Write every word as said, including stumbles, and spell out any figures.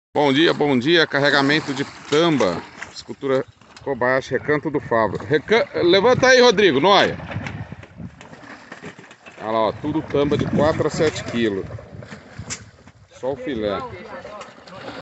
Bom dia, bom dia, carregamento de tamba, escultura Kobayashi, Recanto do Fábio. Recan... Levanta aí, Rodrigo, nóia. Olha lá, ó, tudo tamba de quatro a sete quilos. Só o filé.